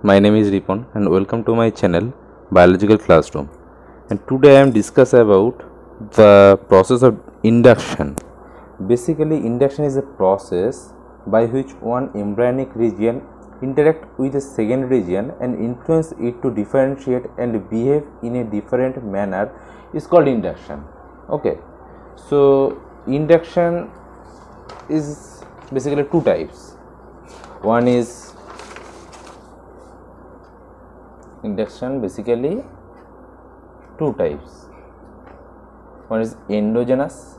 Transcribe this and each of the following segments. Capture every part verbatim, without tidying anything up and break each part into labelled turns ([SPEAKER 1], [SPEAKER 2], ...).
[SPEAKER 1] my name is Ripon and welcome to my channel Biological Classroom. And today I am discuss about the process of induction. Basically, induction is a process by which one embryonic region interact with a second region and influence it to differentiate and behave in a different manner is called induction. Okay, so induction is basically two types. One is induction basically two types. One is endogenous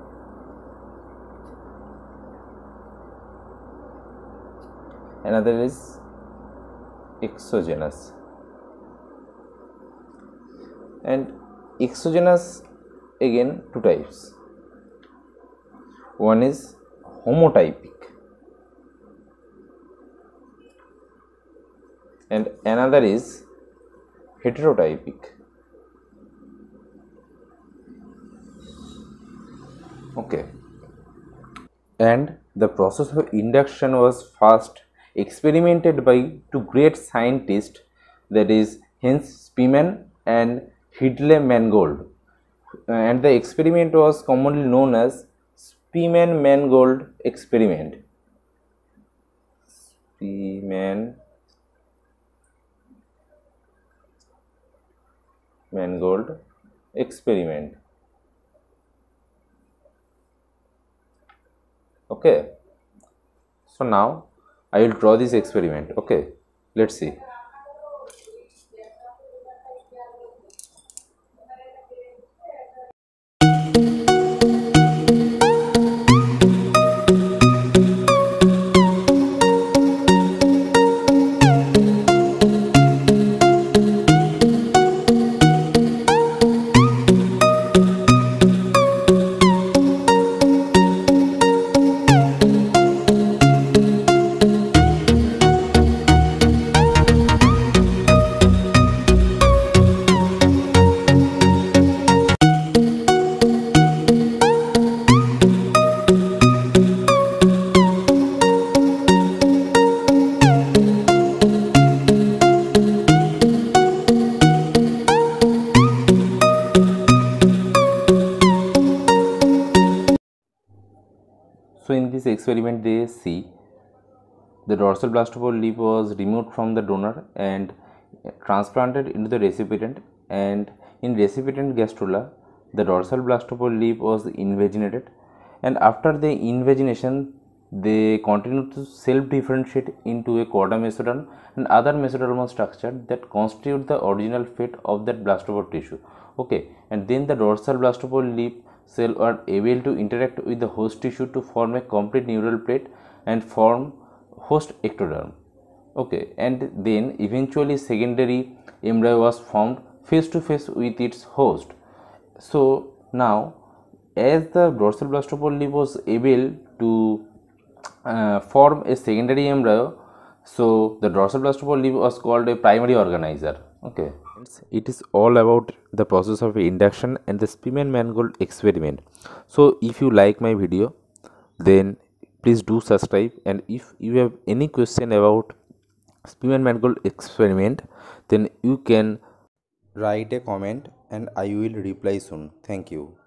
[SPEAKER 1] another is exogenous. And exogenous again two types. One is homotypic and another is heterotypic. Okay, and the process of induction was first experimented by two great scientists, that is Hans Spemann and Hedley Mangold, and the experiment was commonly known as Spemann-Mangold experiment. Spemann Mangold experiment. Okay, so now I will draw this experiment. Okay, let's see. So in this experiment they see the dorsal blastopore leaf was removed from the donor and transplanted into the recipient, and in recipient gastrula the dorsal blastopore leaf was invaginated, and after the invagination they continue to self differentiate into a chorda mesoderm and other mesodermal structure that constitute the original fate of that blastopore tissue. Okay, and then the dorsal blastopore leaf cell are able to interact with the host tissue to form a complete neural plate and form host ectoderm. Okay, and then eventually secondary embryo was formed face to face with its host. So now as the dorsal blastopore leaf was able to uh, form a secondary embryo, so the dorsal blastopore leaf was called a primary organizer. Okay, it is all about the process of induction and the Spemann-Mangold experiment. So if you like my video, then please do subscribe, and if you have any question about Spemann-Mangold experiment, then you can write a comment and I will reply soon. Thank you.